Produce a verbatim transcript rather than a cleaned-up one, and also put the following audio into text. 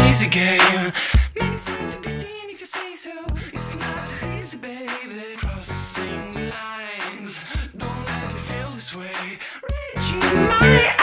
easy game. Make it time to be seen if you say so. It's not too easy, baby. Crossing lines, don't let me feel this way. Reaching my